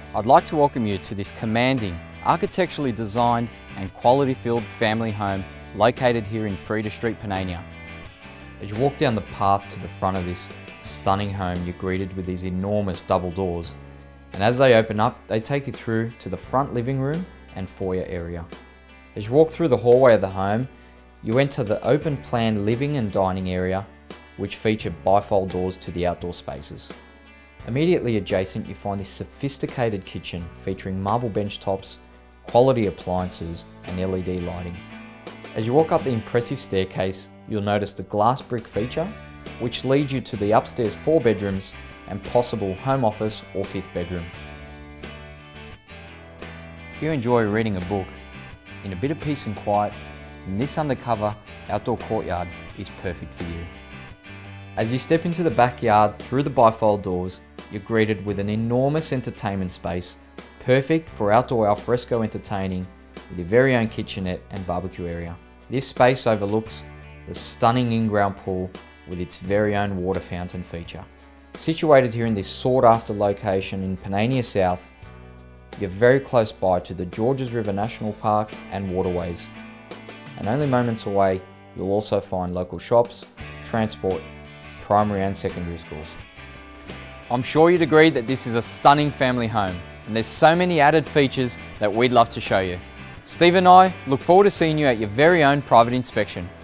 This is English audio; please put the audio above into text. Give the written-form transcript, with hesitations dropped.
I'd like to welcome you to this commanding, architecturally designed and quality-filled family home located here in Freda Street, Panania. As you walk down the path to the front of this stunning home, you're greeted with these enormous double doors, and as they open up, they take you through to the front living room and foyer area. As you walk through the hallway of the home, you enter the open plan living and dining area, which feature bifold doors to the outdoor spaces. Immediately adjacent, you find this sophisticated kitchen featuring marble bench tops, quality appliances and LED lighting. As you walk up the impressive staircase, you'll notice the glass brick feature, which leads you to the upstairs 4 bedrooms and possible home office or 5th bedroom. If you enjoy reading a book in a bit of peace and quiet, then this undercover outdoor courtyard is perfect for you. As you step into the backyard through the bifold doors, you're greeted with an enormous entertainment space, perfect for outdoor alfresco entertaining with your very own kitchenette and barbecue area. This space overlooks the stunning in-ground pool with its very own water fountain feature. Situated here in this sought-after location in Panania South, you're very close by to the Georges River National Park and waterways. And only moments away, you'll also find local shops, transport, primary and secondary schools. I'm sure you'd agree that this is a stunning family home, and there's so many added features that we'd love to show you. Steve and I look forward to seeing you at your very own private inspection.